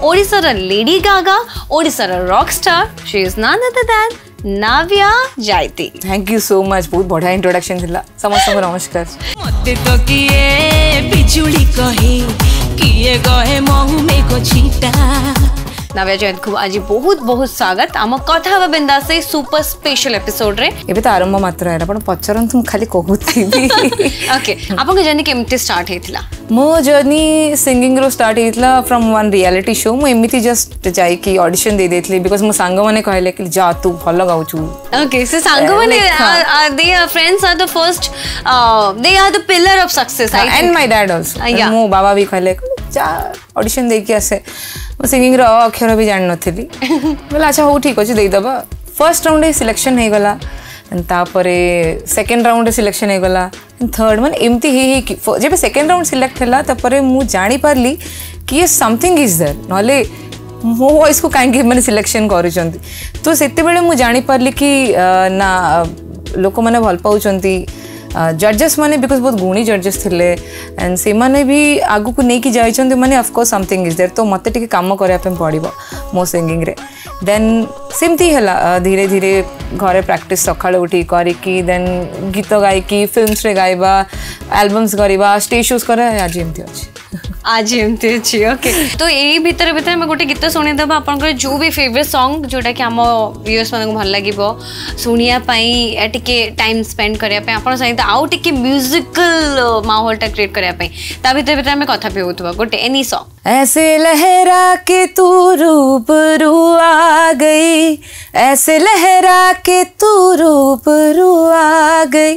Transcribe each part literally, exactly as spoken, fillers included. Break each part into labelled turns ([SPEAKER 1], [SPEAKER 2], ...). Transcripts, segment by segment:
[SPEAKER 1] ओडिशार Lady Gaga ओडिशार rock star she is none other than Navya Jayati.
[SPEAKER 2] Thank you so much बहुत बढ़िया introduction थिला समस्त को नमस्कार।
[SPEAKER 3] मते तो किए बिजुली कहे किए गहे महु में को छीटा।
[SPEAKER 1] नाव्या जयंत को आज बहुत बहुत स्वागत आम कथा हवा बिंदा से सुपर स्पेशल एपिसोड रे।
[SPEAKER 2] एबे तो आरंभ मात्र है आपण पचरन तुम खाली कहूथी
[SPEAKER 1] ओके आपन के जर्नी केमते स्टार्ट हेतिला?
[SPEAKER 2] मो जर्नी सिंगिंग रो स्टार्ट हेतिला फ्रॉम वन रियलिटी शो। मो एमिति जस्ट जाई की ऑडिशन दे देथली बिकॉज़ मो संग माने कहले कि जा तू भलो गाउछु।
[SPEAKER 1] ओके सो संग माने they are friends are the first they are the pillar of success
[SPEAKER 2] and my dad also. मो बाबा भी कहले जा ऑडिशन दे के आसे। मो सिंगिंग रो अक्षर भी जान नथली बोला अच्छा हो ठीक अछि दे दबा। फर्स्ट राउंड सिलेक्शन हे गला तापरे सेकंड राउंड सिलेक्शन हे गला थर्ड मन एमती ही ही कि जब सेकंड राउंड सिलेक्ट हला तापरे मु जानि पारली कि ये समथिंग इज देयर नले मो वॉइस को काहे माने सिलेक्शन करूचंती। तो सेते बेले मु जानि पारली कि ना लोक माने भल पाउचंती जजेस माने बिकॉज बहुत गुणी जजेस थिले एंड से माने भी आगु को नहीं कि जाइछंती माने of course something is there. तो मते टिके काम करया पे पड़िबो मो सिंगिंग रे। देन सेमती हला धीरे धीरे घरे प्रैक्टिस सकाळ उठी करी की देन गीत गाई की फिल्म्स रे गाइबा एल्बम्स करबा स्टेज शोज करे आज एमती अछि
[SPEAKER 1] आज एमती अछि। ओके तो एई भीतर भीतर मैं गोटे गीत सुनि दबा आपनकर जो भी फेवरेट सॉन्ग जोटा कि हम व्यूअर्स मन को भल लागिबो सुनिया पई टिके टाइम स्पेंड करया पे आपन सहित आउ टिके म्यूजिकल माहौल टा क्रिएट करया पे ता भीतर भीतर मैं कथा पे होतबा गोटे एनी सॉन्ग।
[SPEAKER 2] ऐसे लहरा के तू रूबरू आ गई ऐसे लहरा के तू रूबरू आ गई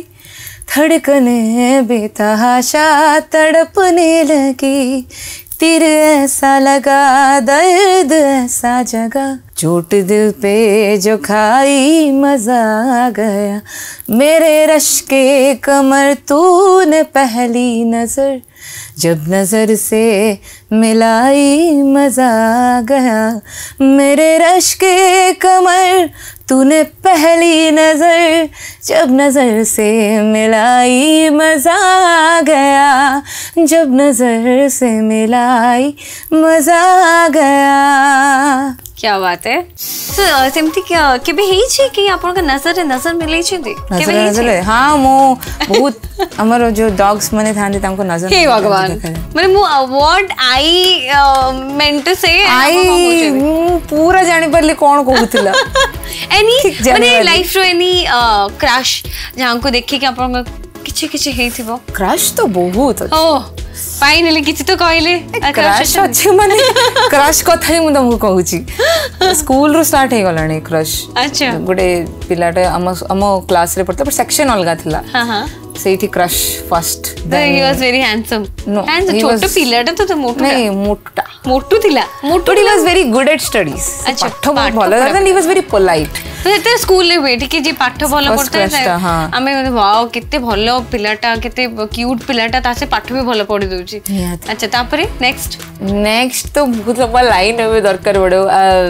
[SPEAKER 2] धड़कने बेतहाशा तड़पने लगी तीर ऐसा लगा दर्द ऐसा जगा चोट दिल पे जो खाई मजा आ गया मेरे रश के कमर तूने पहली नजर जब नजर से मिलाई मजा आ गया मेरे रश के कमर तूने पहली नजर जब नजर से मिलाई मजा आ गया जब नजर से मिलाई मजा आ गया।
[SPEAKER 1] क्या बात है। so, सेमती क्या केबे हेई छै कि आपन का नजर नजर मिलै छै दे
[SPEAKER 2] केबे हेई छै? हां मो बहुत हमर जो डॉग्स माने थांदे तांको नजर
[SPEAKER 1] हे भगवान माने मु व्हाट आई मेंट टू से
[SPEAKER 2] आई पूरा जानि परले कोन कहउतिला
[SPEAKER 1] एनी माने लाइफ रो एनी क्रश जहां को देखि कि आपन किछि किछि हेई थिबो।
[SPEAKER 2] क्रश तो बहुत अछि।
[SPEAKER 1] ओह फाइनली किछि तो कहले
[SPEAKER 2] क्रश अछि माने क्रश कथा ही मु तुमको कहूची स्कूल रो स्टार्ट हे गलानी क्रश।
[SPEAKER 1] अच्छा
[SPEAKER 2] गोटे पिलाटे हम हम क्लास रे पढ़ता पर सेक्शन अलगा थिला। हां हां सेठी crush first
[SPEAKER 1] then he was very handsome handsome छोटो पिलाटे तो तो मोटू
[SPEAKER 2] नहीं मोटा
[SPEAKER 1] मोटू थिला मोटू
[SPEAKER 2] he was very good at studies.
[SPEAKER 1] अच्छा
[SPEAKER 2] पाठ भलो then he was very polite.
[SPEAKER 1] तो एते स्कूल ले बैठी के जे पाठ भलो करते है हमें वाओ कितने भलो पिलाटा कितने क्यूट पिलाटा तासे पाठ भी भलो पढ़ी दोची। अच्छा तापरे नेक्स्ट
[SPEAKER 2] नेक्स्ट तो बहुत लंबा लाइन है दरकार बड़ो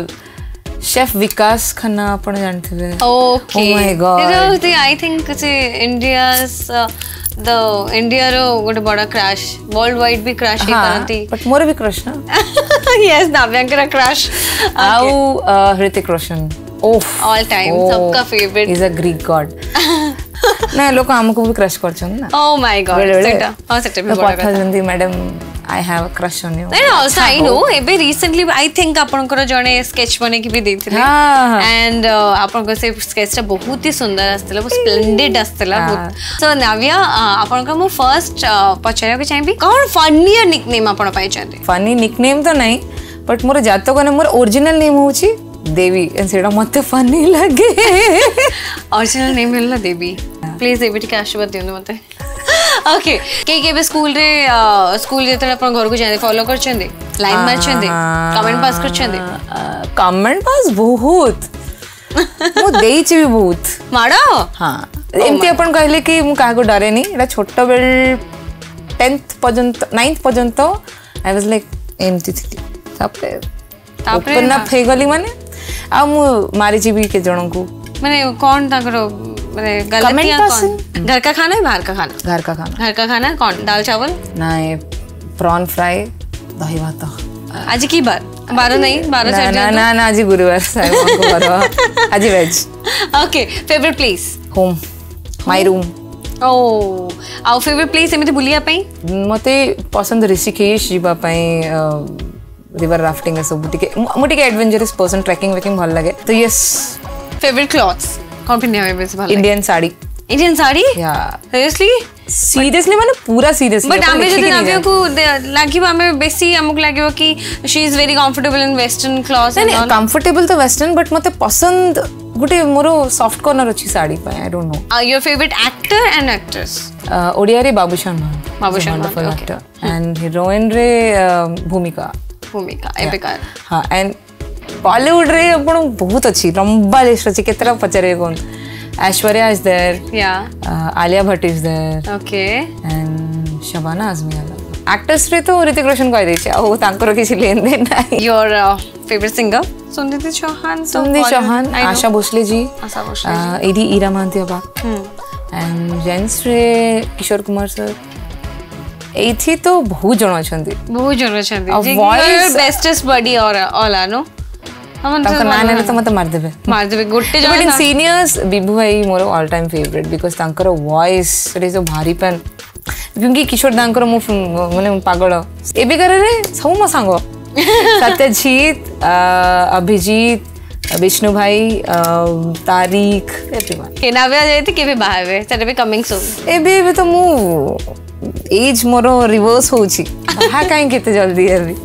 [SPEAKER 2] शेफ विकास खन्ना आपण जानते हैं।
[SPEAKER 1] Okay
[SPEAKER 2] oh my god
[SPEAKER 1] I think say India's the India रो गोटे बड़ा क्रश वर्ल्ड वाइड भी क्रश ही करती
[SPEAKER 2] बट मोर भी क्रश ना
[SPEAKER 1] यस नाव्यांकर क्रश
[SPEAKER 2] आउ Hrithik Roshan oh
[SPEAKER 1] all time सबका favourite
[SPEAKER 2] is a Greek god ना लोक हमको भी क्रश करछन ना।
[SPEAKER 1] ओह माय गॉड सेटा हां सेटा भी बड़ा
[SPEAKER 2] कथा जंदी madam I have a crush on you.
[SPEAKER 1] And also I know एबे recently I think आपनकर जने स्केच बने की भी देथिले and आपनकर से स्केच टा बहुत ही सुंदर आस्तला वो स्प्लेंडेड आस्तला बहुत। सो नाव्या आपनकर मो फर्स्ट पचारे के चाहिबी कोन फनी निकनेम आपन पाई चाहते?
[SPEAKER 2] फनी निकनेम तो नहीं बट मोर जातक ने मोर ओरिजिनल नेम होची देवी एंड सेटा मते फनी लगे।
[SPEAKER 1] ओरिजिनल नेम मिलला देवी प्लीज देवी के आशीर्वाद दियो मते। ओके के के स्कूल रे स्कूल जेते अपन घर को जाने फॉलो करछंदे लाइन मारछंदे कमेंट पास करछंदे
[SPEAKER 2] कमेंट पास बहुत मो देई छी भी बहुत
[SPEAKER 1] माडो। हां
[SPEAKER 2] एमती अपन कहले कि मु काहा को डरे नी एटा छोट बेल टेंथ पर्यंत नाइन्थ पर्यंत आई वाज लाइक एमती थी तापरे तापरे ओपन अप हे गली माने आ मु मारी छी भी के जणन को
[SPEAKER 1] माने कोन ताकरो माने गलतियां कौन घर का खाना है बाहर का खाना?
[SPEAKER 2] घर का खाना।
[SPEAKER 1] घर का खाना कौन दाल चावल
[SPEAKER 2] नहीं प्रॉन फ्राई दही भात।
[SPEAKER 1] आज की बार बारो नहीं बारो
[SPEAKER 2] ना
[SPEAKER 1] छाड़
[SPEAKER 2] ना ना ना आज गुरुवार साई को बारो आज वेज
[SPEAKER 1] okay favourite place
[SPEAKER 2] home my room
[SPEAKER 1] ओ आउ फेवरेट प्लेस एमिति बुलिया पई
[SPEAKER 2] मते पसंद ऋषिकेश जीवा पई रिवर राफ्टिंग सब टिके मु टिके एडवेंचरस पर्सन ट्रैकिंग वेकिंग भल लागे तो यस
[SPEAKER 1] फेवरेट क्लॉथ्स कौन पिन्ने हमें बेस भल
[SPEAKER 2] इंडियन साड़ी
[SPEAKER 1] इंडियन साड़ी
[SPEAKER 2] या
[SPEAKER 1] सीरियसली
[SPEAKER 2] सीरियसली माने पूरा सीरियसली
[SPEAKER 1] बट आमे जदि नावियो को लागिबो आमे बेसी हमक लागिबो कि she is very comfortable in western clothes
[SPEAKER 2] and comfortable तो वेस्टर्न बट मते पसंद गुटे मोरो सॉफ्ट कॉर्नर अछि साड़ी पे I don't know
[SPEAKER 1] your favourite actor and actress
[SPEAKER 2] Odia रे बाबूशान मान
[SPEAKER 1] बाबूशान
[SPEAKER 2] मान एक्टर एंड हीरोइन रे भूमिका
[SPEAKER 1] भूमिका एपिकार
[SPEAKER 2] हां एंड बॉलीवुड रे अपन बहुत अच्छी लंबा लिस्ट अछि केतरा पचरे कोन Aishwarya is there
[SPEAKER 1] yeah
[SPEAKER 2] uh, Alia Bhatt is there
[SPEAKER 1] okay
[SPEAKER 2] and Shabana Azmi आला एक्टर्स रे तो ऋतिक रोशन कहि दै छै ओ तांकर किछि लेन देन नाही
[SPEAKER 1] your uh, favorite singer Sunidhi Chauhan
[SPEAKER 2] Sunidhi Chauhan Asha Bhosle ji
[SPEAKER 1] Asha Bhosle
[SPEAKER 2] एडी ईरा महांती बा एंड जेंट्स रे किशोर कुमार सर एथि तो बहुत जण अछंती
[SPEAKER 1] बहुत जण अछंती
[SPEAKER 2] जी voice
[SPEAKER 1] बेस्टेस्ट बॉडी और ऑल आनो
[SPEAKER 2] तांका नाम ने तो मत मार देबे
[SPEAKER 1] मार देबे गोटे जण
[SPEAKER 2] बट इन सीनियर्स विभू भाई मोर ऑल टाइम फेवरेट बिकॉज़ तांकर वॉइस इट इज अ भारी पेन क्योंकि किशोर दांकर मु माने पागल एबे करे रे सब मो सांग सत्यजीत अभिजीत विष्णु भाई तारीख एवरीवन
[SPEAKER 1] के नावे जायति केबे बाहावे सेटा बे कमिंग सून
[SPEAKER 2] एबे एबे तो मु एज मोर रिवर्स होउची हा काई केते जल्दी एबे